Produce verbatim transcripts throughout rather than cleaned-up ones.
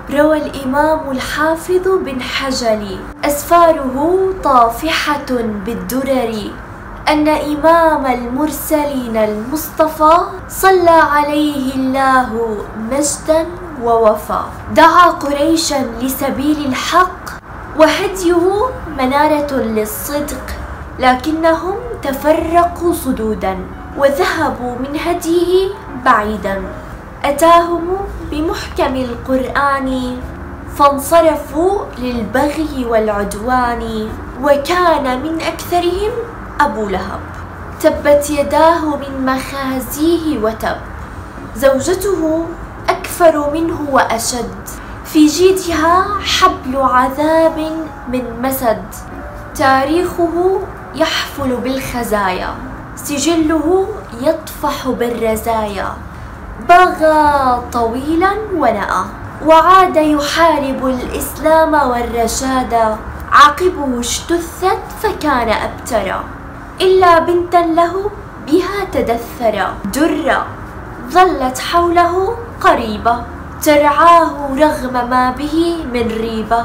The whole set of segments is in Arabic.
روى الإمام الحافظ بن حجر أسفاره طافحة بالدرر أن إمام المرسلين المصطفى صلى عليه الله مجدا ووفى، دعا قريشا لسبيل الحق وهديه منارة للصدق، لكنهم تفرقوا صدودا وذهبوا من هديه بعيدا. أتاهم بمحكم القرآن فانصرفوا للبغي والعدوان، وكان من أكثرهم أبو لهب تبت يداه من مخازيه وتب، زوجته أكثر منه وأشد، في جيدها حبل عذاب من مسد، تاريخه يحفل بالخزايا، سجله يطفح بالرزايا، بغى طويلا ونأى، وعاد يحارب الإسلام والرشاد، عاقبه اجتثت فكان أبترا، إلا بنتا له بها تدثرا، درا ظلت حوله قريبة، ترعاه رغم ما به من ريبة.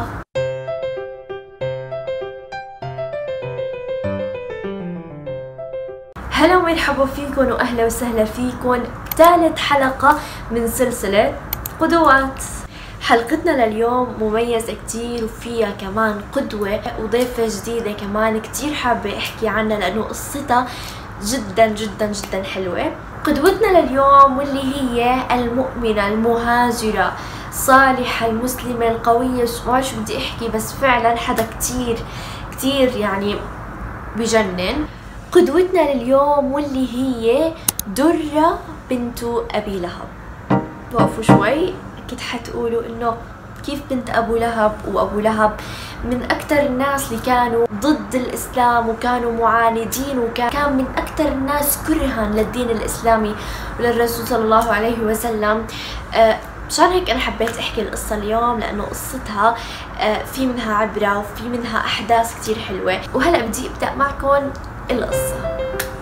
هلا ومرحبا فيكم واهلا وسهلا فيكم بثالث حلقة من سلسلة قدوات. حلقتنا لليوم مميزة كتير وفيها كمان قدوة وضيفة جديدة كمان كتير حابة احكي عنها لانه قصتها جدا جدا جدا حلوة. قدوتنا لليوم واللي هي المؤمنة المهاجرة صالحة المسلمة القوية، ما شو بدي احكي بس فعلا حدا كتير كتير يعني بجنن. قدوتنا لليوم واللي هي درة بنت أبي لهب. وقفوا شوي، أكيد حتقولوا إنه كيف بنت أبو لهب؟ وأبو لهب من أكثر الناس اللي كانوا ضد الإسلام وكانوا معاندين، وكان من أكثر الناس كرها للدين الإسلامي وللرسول صلى الله عليه وسلم. آه مشان هيك أنا حبيت أحكي القصة اليوم لأنه قصتها آه في منها عبرة وفي منها أحداث كتير حلوة. وهلأ بدي أبدأ معكم القصة.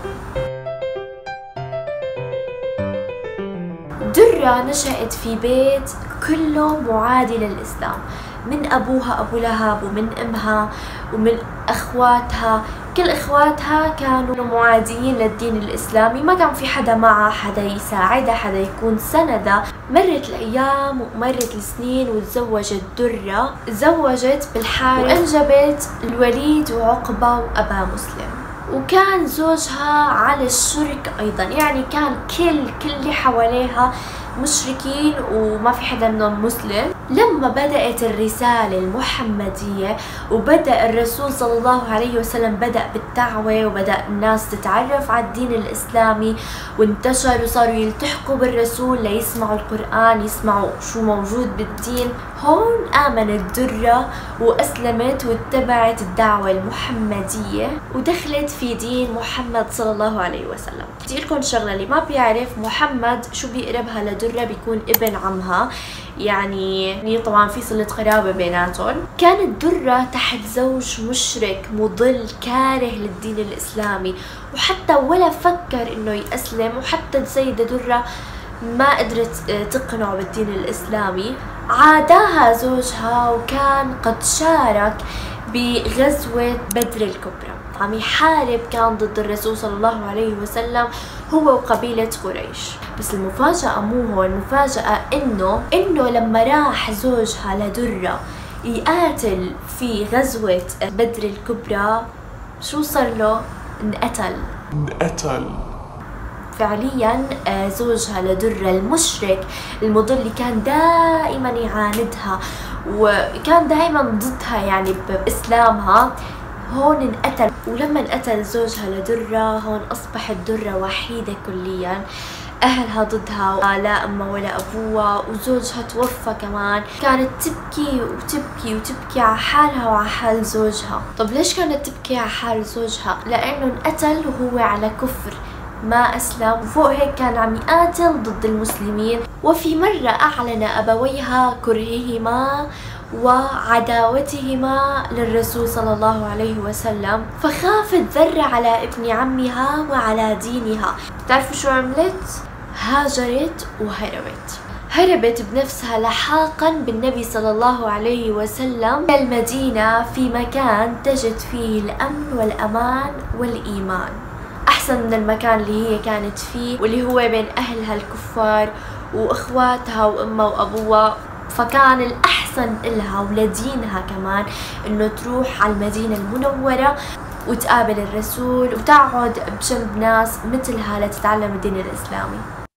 درة نشأت في بيت كله معادي للإسلام، من أبوها أبو لهب ومن أمها ومن أخواتها، كل إخواتها كانوا معاديين للدين الإسلامي، ما كان في حدا معها، حدا يساعدها، حدا يكون سندها. مرت الأيام ومرت السنين وتزوجت درة، تزوجت بالحارث وأنجبت الوليد وعقبة وأبا مسلم، وكان زوجها على الشرك أيضا، يعني كان كل كل اللي حواليها مشركين وما في حدا منهم مسلم. لما بدأت الرسالة المحمدية وبدأ الرسول صلى الله عليه وسلم بدأ بالدعوة وبدأ الناس تتعرف على الدين الإسلامي وانتشروا وصاروا يلتحقوا بالرسول ليسمعوا القرآن، يسمعوا شو موجود بالدين، هون آمنت درة وأسلمت واتبعت الدعوة المحمدية ودخلت في دين محمد صلى الله عليه وسلم. بدي لكم شغلة، اللي ما بيعرف محمد شو بيقربها لدرة بيكون ابن عمها، يعني طبعا في صلة قرابة بيناتهم. كانت درة تحت زوج مشرك مضل كاره للدين الإسلامي، وحتى ولا فكر إنه يأسلم، وحتى السيدة درة ما قدرت تقنعه بالدين الإسلامي. عاداها زوجها وكان قد شارك بغزوة بدر الكبرى، عم يحارب كان ضد الرسول صلى الله عليه وسلم هو وقبيلة قريش. بس المفاجأة مو هو، المفاجأة إنه إنه لما راح زوجها لدرة يقاتل في غزوة بدر الكبرى شو صار له؟ انقتل انقتل فعليا. زوجها لدرة المشرك المضل اللي كان دائما يعاندها وكان دائما ضدها يعني بإسلامها، هون انقتل. ولما انقتل زوجها لدرة هون أصبحت درة وحيدة كليا، أهلها ضدها، لا أمها ولا أبوها، وزوجها توفى كمان. كانت تبكي وتبكي وتبكي على حالها وعلى حال زوجها. طب ليش كانت تبكي على حال زوجها؟ لأنه انقتل وهو على كفر، ما أسلم، وفوق هيك كان عم يقاتل ضد المسلمين. وفي مرة أعلن أبويها كرههما وعداوتهما للرسول صلى الله عليه وسلم، فخافت ذرة على ابن عمها وعلى دينها. تعرفوا شو عملت؟ هاجرت وهربت. هربت بنفسها لحاقا بالنبي صلى الله عليه وسلم إلى المدينة في مكان تجد فيه الأمن والأمان والإيمان، أحسن من المكان اللي هي كانت فيه واللي هو بين أهلها الكفار وإخواتها وأمها وأبوها. فكان الأحسن إلها ولدينها كمان إنه تروح على المدينة المنورة وتقابل الرسول وتقعد بجنب ناس مثلها لتتعلم الدين الإسلامي.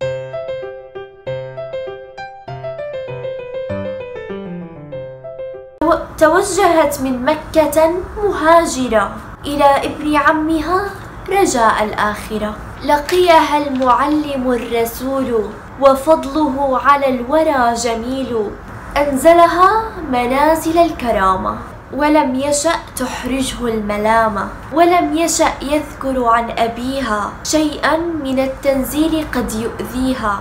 توجهت من مكة مهاجرة إلى ابن عمها رجاء الآخرة، لقيها المعلم الرسول وفضله على الورى جميل، أنزلها منازل الكرامة ولم يشأ تحرجه الملامة، ولم يشأ يذكر عن أبيها شيئا من التنزيل قد يؤذيها.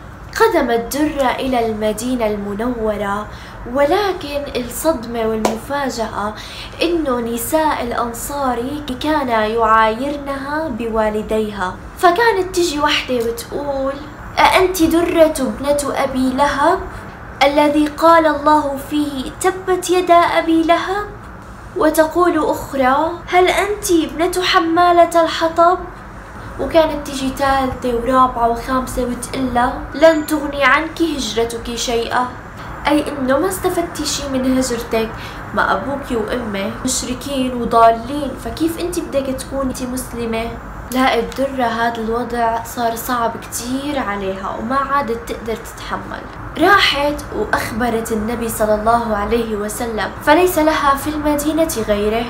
قدمت درة إلى المدينة المنورة، ولكن الصدمة والمفاجأة إنه نساء الأنصار كان يعايرنها بوالديها. فكانت تجي وحدة وتقول: أأنت درة ابنة أبي لهب الذي قال الله فيه تبت يدا أبي لهب؟ وتقول أخرى: هل أنت ابنة حمالة الحطب؟ وكانت تجي ثالثة ورابعة وخامسة وتقلها: لن تغني عنك هجرتك شيئا، أي إنه ما استفدتي شي من هجرتك، ما أبوك وأمك مشركين وضالين، فكيف أنت بدك تكوني مسلمة؟ لا الدرة هذا الوضع صار صعب كتير عليها وما عادت تقدر تتحمل. راحت وأخبرت النبي صلى الله عليه وسلم، فليس لها في المدينة غيره.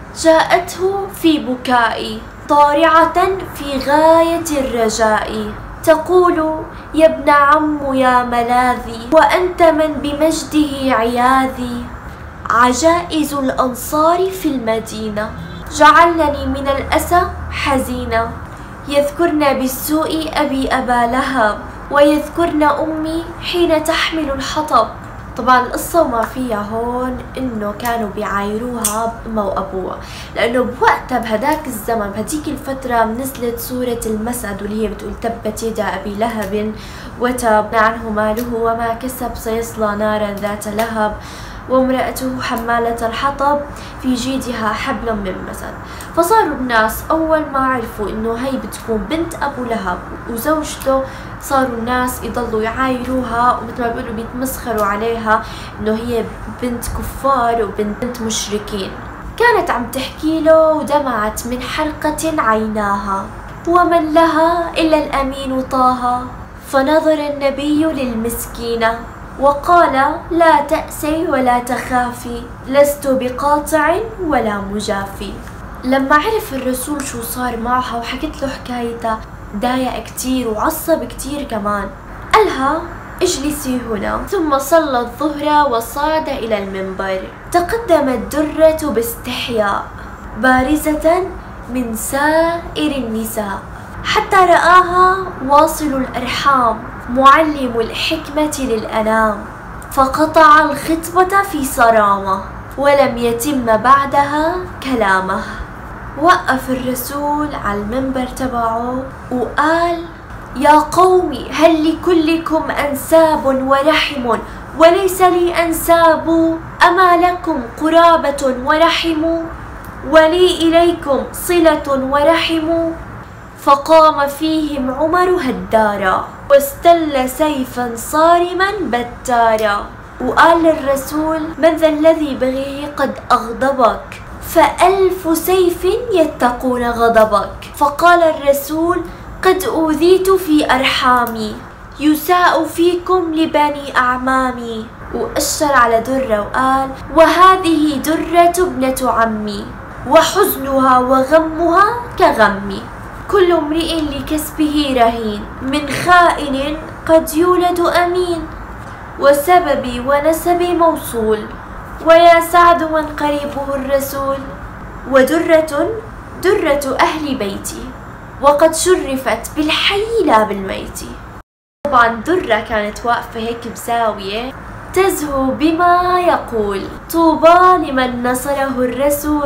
جاءته في بكاء ضارعة في غاية الرجاء، تقول: يا ابن عم يا ملاذي، وأنت من بمجده عياذي، عجائز الأنصار في المدينة جعلني من الأسى حزينة، يذكرن بالسوء أبي أبا لهب، ويذكرن أمي حين تحمل الحطب. طبعا القصة وما فيها هون إنه كانوا بيعايروها بأمها وأبوها، لأنه بوقتها بهداك الزمن بهديك الفترة نزلت سورة المسد واللي هي بتقول: تبت يدا أبي لهب وتب عنه ماله وما كسب سيصلى نارا ذات لهب وامرأته حمالة الحطب في جيدها حبل من مسد. فصاروا الناس أول ما عرفوا إنه هي بتكون بنت أبو لهب وزوجته، صاروا الناس يضلوا يعايروها ومثل ما بيقولوا بيتمسخروا عليها إنه هي بنت كفار وبنت مشركين. كانت عم تحكي له ودمعت من حرقة عيناها: ومن لها إلا الأمين طه. فنظر النبي للمسكينة وقال: لا تأسي ولا تخافي، لست بقاطع ولا مجافي. لما عرف الرسول شو صار معها وحكت له حكايتها ضايق كتير وعصب كتير كمان. قالها: اجلسي هنا. ثم صلى الظهر وصعد إلى المنبر. تقدمت درة باستحياء بارزة من سائر النساء، حتى رآها واصل الأرحام معلم الحكمة للأنام، فقطع الخطبة في صرامة ولم يتم بعدها كلامه. وقف الرسول على المنبر تبعه وقال: يا قومي، هل لكلكم أنساب ورحم وليس لي أنساب؟ أما لكم قرابة ورحم ولي إليكم صلة ورحم؟ فقام فيهم عمر هدارا واستل سيفا صارما بتارا، وقال للرسول: من ذا الذي بغيه قد أغضبك؟ فألف سيف يتقون غضبك. فقال الرسول: قد أوذيت في أرحامي، يساء فيكم لبني أعمامي. وأشر على درة وقال: وهذه درة ابنة عمي، وحزنها وغمها كغمي، كل امرئ لكسبه رهين، من خائن قد يولد أمين، وسببي ونسبي موصول، ويا سعد من قريبه الرسول، ودرة درة أهل بيتي، وقد شرفت بالحي لا بالميت. طبعا درة كانت واقفة هيك بزاوية تزهو بما يقول: طوبى لمن نصره الرسول،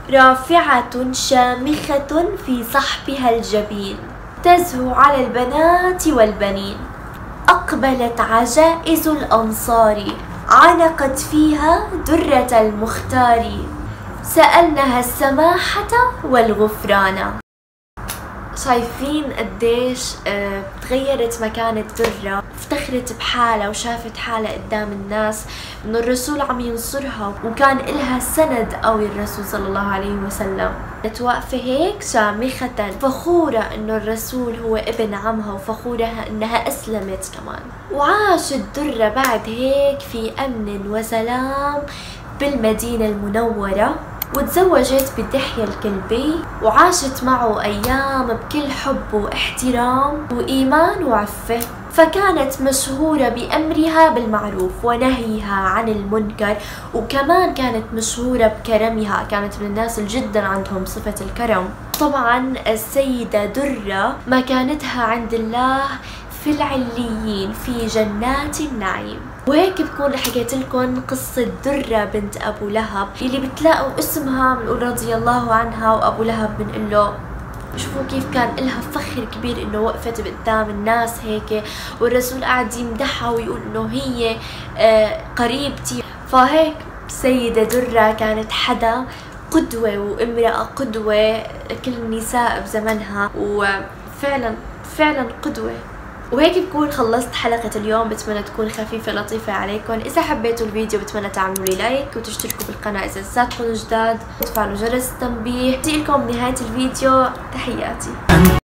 رافعة شامخة في صحبها الجبين، تزهو على البنات والبنين، أقبل أقبلت عجائز الأنصار عانقت فيها درة المختار، سألنها السماحة والغفران. شايفين قديش اه تغيرت مكانة درة، افتخرت بحالها وشافت حالها قدام الناس انه الرسول عم ينصرها وكان إلها سند قوي الرسول صلى الله عليه وسلم. كانت واقفة هيك شامخة فخورة انه الرسول هو ابن عمها، وفخورة انها اسلمت كمان. وعاشت درة بعد هيك في امن وسلام بالمدينة المنورة، وتزوجت بدحية الكلبي وعاشت معه أيام بكل حب واحترام وإيمان وعفة. فكانت مشهورة بأمرها بالمعروف ونهيها عن المنكر، وكمان كانت مشهورة بكرمها، كانت من الناس اللي جدا عندهم صفة الكرم. طبعا السيدة درة مكانتها عند الله في العليين في جنات النعيم. وهيك بكون حكيت لكم قصة درة بنت أبو لهب اللي بتلاقوا اسمها بنقول رضي الله عنها، وأبو لهب بنقول له شوفوا كيف كان إلها فخر كبير إنه وقفت قدام الناس هيك، والرسول قاعد يمدحها ويقول إنه هي آه قريبتي. فهيك سيدة درة كانت حدا قدوة وامرأة قدوة كل النساء بزمنها، وفعلا فعلا قدوة. وهيك بكون خلصت حلقة اليوم، بتمنى تكون خفيفة لطيفة عليكم. إذا حبيتوا الفيديو بتمنى تعملوا لي لايك وتشتركوا بالقناة إذا لساتكم جداد، وتفعلوا جرس التنبيه. بتجيلكم بنهاية الفيديو تحياتي.